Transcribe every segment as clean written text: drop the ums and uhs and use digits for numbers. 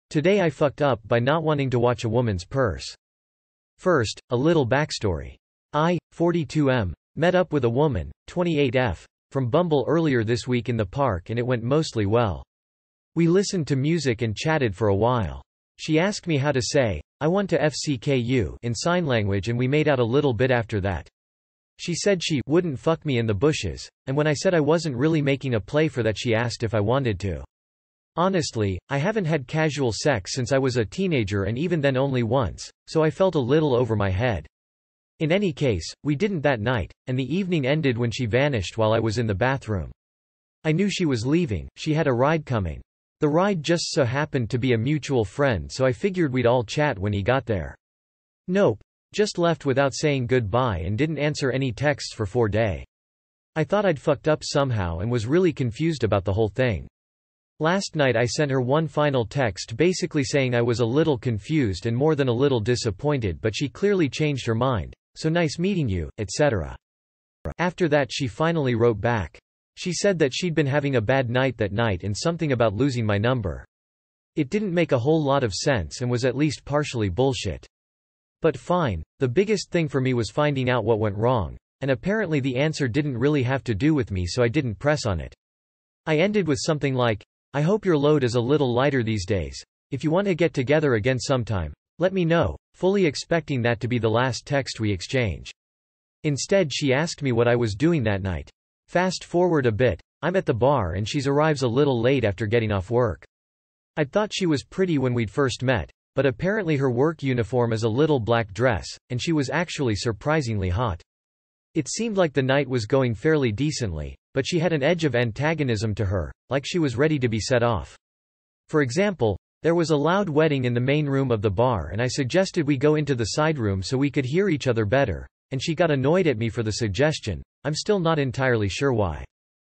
Today I fucked up by not wanting to watch a woman's purse. First, a little backstory. I, 42M, met up with a woman, 28F, from Bumble earlier this week in the park and it went mostly well. We listened to music and chatted for a while. She asked me how to say, "I want to FCKU" in sign language and we made out a little bit after that. She said she wouldn't fuck me in the bushes, and when I said I wasn't really making a play for that she asked if I wanted to. Honestly, I haven't had casual sex since I was a teenager and even then only once, so I felt a little over my head. In any case, we didn't that night, and the evening ended when she vanished while I was in the bathroom. I knew she was leaving, she had a ride coming. The ride just so happened to be a mutual friend so I figured we'd all chat when he got there. Nope. Just left without saying goodbye and didn't answer any texts for 4 days. I thought I'd fucked up somehow and was really confused about the whole thing. Last night I sent her one final text basically saying I was a little confused and more than a little disappointed but she clearly changed her mind, so nice meeting you, etc. After that she finally wrote back. She said that she'd been having a bad night that night and something about losing my number. It didn't make a whole lot of sense and was at least partially bullshit. But fine, the biggest thing for me was finding out what went wrong, and apparently the answer didn't really have to do with me so I didn't press on it. I ended with something like, "I hope your load is a little lighter these days. If you want to get together again sometime, let me know," fully expecting that to be the last text we exchange. Instead she asked me what I was doing that night. Fast forward a bit, I'm at the bar and she arrives a little late after getting off work. I'd thought she was pretty when we'd first met, but apparently her work uniform is a little black dress, and she was actually surprisingly hot. It seemed like the night was going fairly decently, but she had an edge of antagonism to her, like she was ready to be set off. For example, there was a loud wedding in the main room of the bar and I suggested we go into the side room so we could hear each other better, and she got annoyed at me for the suggestion. I'm still not entirely sure why.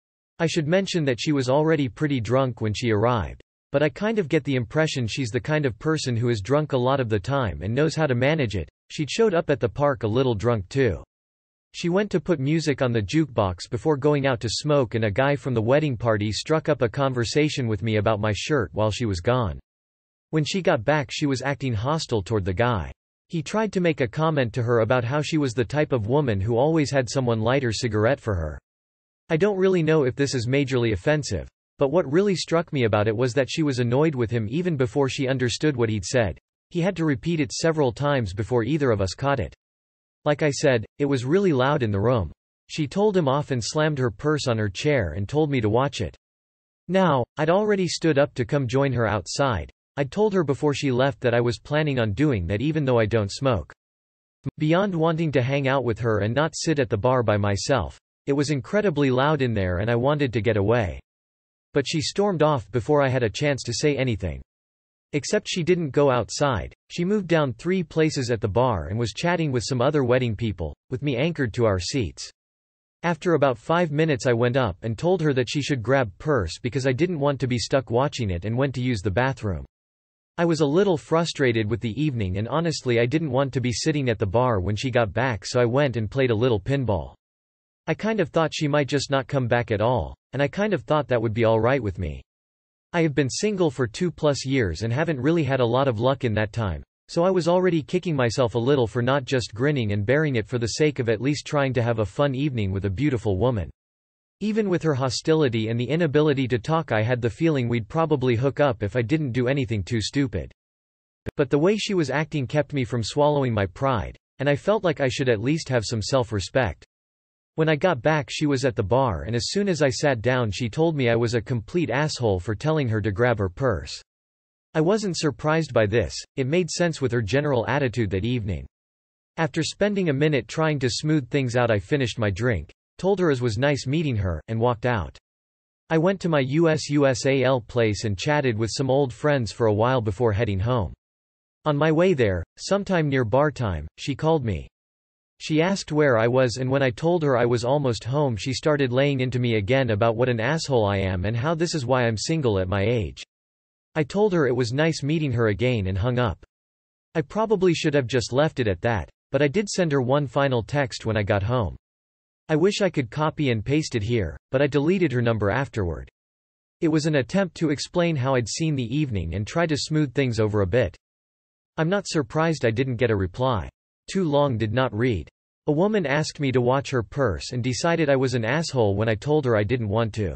I should mention that she was already pretty drunk when she arrived. But I kind of get the impression she's the kind of person who is drunk a lot of the time and knows how to manage it. She'd showed up at the park a little drunk too. She went to put music on the jukebox before going out to smoke and a guy from the wedding party struck up a conversation with me about my shirt while she was gone. When she got back she was acting hostile toward the guy. He tried to make a comment to her about how she was the type of woman who always had someone light her cigarette for her. I don't really know if this is majorly offensive. But what really struck me about it was that she was annoyed with him even before she understood what he'd said. He had to repeat it several times before either of us caught it. Like I said, it was really loud in the room. She told him off and slammed her purse on her chair and told me to watch it. Now, I'd already stood up to come join her outside. I'd told her before she left that I was planning on doing that even though I don't smoke. Beyond wanting to hang out with her and not sit at the bar by myself, it was incredibly loud in there and I wanted to get away. But she stormed off before I had a chance to say anything. Except she didn't go outside, she moved down 3 places at the bar and was chatting with some other wedding people, with me anchored to our seats. After about 5 minutes I went up and told her that she should grab purse because I didn't want to be stuck watching it and went to use the bathroom. I was a little frustrated with the evening and honestly I didn't want to be sitting at the bar when she got back so I went and played a little pinball. I kind of thought she might just not come back at all, and I kind of thought that would be alright with me. I have been single for 2+ years and haven't really had a lot of luck in that time, so I was already kicking myself a little for not just grinning and bearing it for the sake of at least trying to have a fun evening with a beautiful woman. Even with her hostility and the inability to talk I had the feeling we'd probably hook up if I didn't do anything too stupid. But the way she was acting kept me from swallowing my pride, and I felt like I should at least have some self-respect. When I got back she was at the bar and as soon as I sat down she told me I was a complete asshole for telling her to grab her purse. I wasn't surprised by this, it made sense with her general attitude that evening. After spending a minute trying to smooth things out I finished my drink, told her it was nice meeting her, and walked out. I went to my USAL place and chatted with some old friends for a while before heading home. On my way there, sometime near bar time, she called me. She asked where I was and when I told her I was almost home she started laying into me again about what an asshole I am and how this is why I'm single at my age. I told her it was nice meeting her again and hung up. I probably should have just left it at that, but I did send her one final text when I got home. I wish I could copy and paste it here, but I deleted her number afterward. It was an attempt to explain how I'd seen the evening and try to smooth things over a bit. I'm not surprised I didn't get a reply. Too long did not read. A woman asked me to watch her purse and decided I was an asshole when I told her I didn't want to.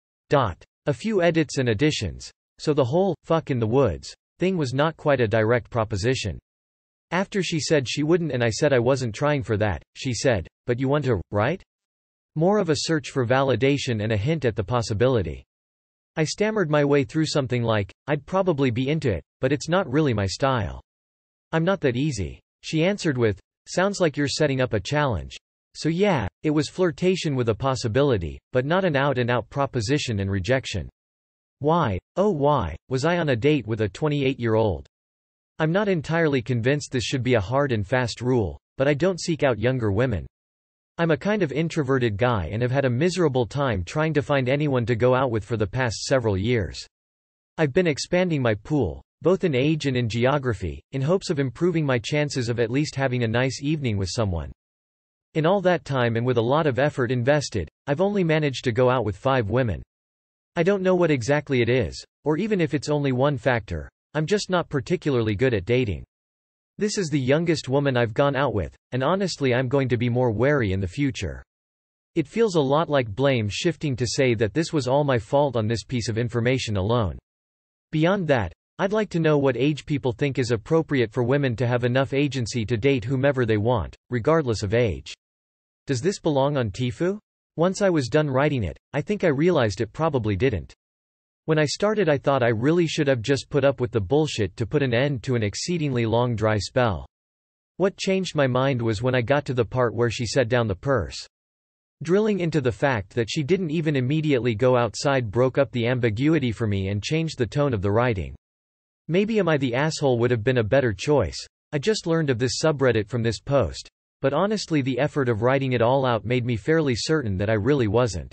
A few edits and additions. So the whole, fuck in the woods, thing was not quite a direct proposition. After she said she wouldn't and I said I wasn't trying for that, she said, but you want to, right? More of a search for validation and a hint at the possibility. I stammered my way through something like, I'd probably be into it, but it's not really my style. I'm not that easy. She answered with, sounds like you're setting up a challenge. So yeah, it was flirtation with a possibility, but not an out-and-out proposition and rejection. Why, oh why, was I on a date with a 28-year-old? I'm not entirely convinced this should be a hard and fast rule, but I don't seek out younger women. I'm a kind of introverted guy and have had a miserable time trying to find anyone to go out with for the past several years. I've been expanding my pool, both in age and in geography, in hopes of improving my chances of at least having a nice evening with someone. In all that time and with a lot of effort invested, I've only managed to go out with 5 women. I don't know what exactly it is, or even if it's only one factor. I'm just not particularly good at dating. This is the youngest woman I've gone out with, and honestly I'm going to be more wary in the future. It feels a lot like blame shifting to say that this was all my fault on this piece of information alone. Beyond that, I'd like to know what age people think is appropriate for women to have enough agency to date whomever they want, regardless of age. Does this belong on TIFU? Once I was done writing it, I think I realized it probably didn't. When I started I thought I really should have just put up with the bullshit to put an end to an exceedingly long dry spell. What changed my mind was when I got to the part where she set down the purse. Drilling into the fact that she didn't even immediately go outside broke up the ambiguity for me and changed the tone of the writing. Maybe am I the asshole would have been a better choice. I just learned of this subreddit from this post. But honestly the effort of writing it all out made me fairly certain that I really wasn't.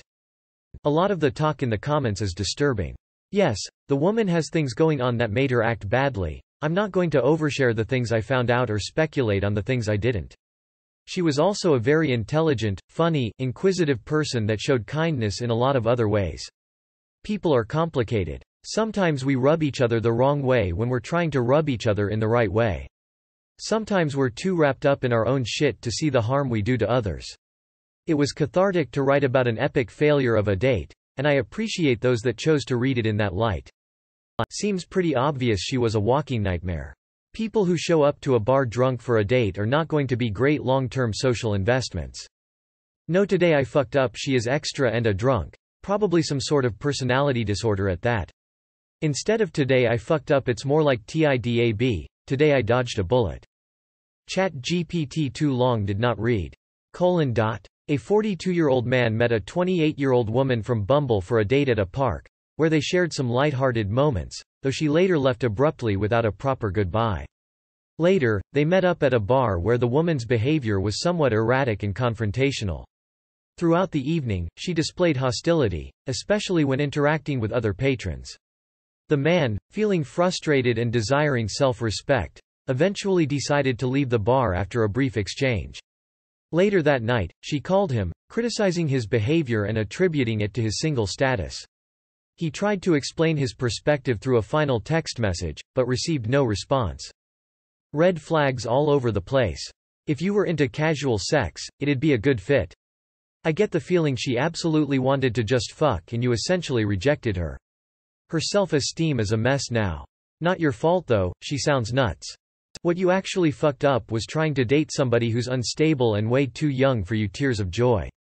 A lot of the talk in the comments is disturbing. Yes, the woman has things going on that made her act badly. I'm not going to overshare the things I found out or speculate on the things I didn't. She was also a very intelligent, funny, inquisitive person that showed kindness in a lot of other ways. People are complicated. Sometimes we rub each other the wrong way when we're trying to rub each other in the right way. Sometimes we're too wrapped up in our own shit to see the harm we do to others. It was cathartic to write about an epic failure of a date, and I appreciate those that chose to read it in that light. Seems pretty obvious she was a walking nightmare. People who show up to a bar drunk for a date are not going to be great long-term social investments. No, today I fucked up. She is extra and a drunk. Probably some sort of personality disorder at that. Instead of today I fucked up, it's more like TIDAB. Today I dodged a bullet. ChatGPT too long did not read. A 42-year-old man met a 28-year-old woman from Bumble for a date at a park, where they shared some light-hearted moments, though she later left abruptly without a proper goodbye. Later, they met up at a bar where the woman's behavior was somewhat erratic and confrontational. Throughout the evening, she displayed hostility, especially when interacting with other patrons. The man, feeling frustrated and desiring self-respect, eventually decided to leave the bar after a brief exchange. Later that night, she called him, criticizing his behavior and attributing it to his single status. He tried to explain his perspective through a final text message, but received no response. Red flags all over the place. If you were into casual sex, it'd be a good fit. I get the feeling she absolutely wanted to just fuck and you essentially rejected her. Her self-esteem is a mess now. Not your fault though, she sounds nuts. What you actually fucked up was trying to date somebody who's unstable and way too young for you. Tears of joy.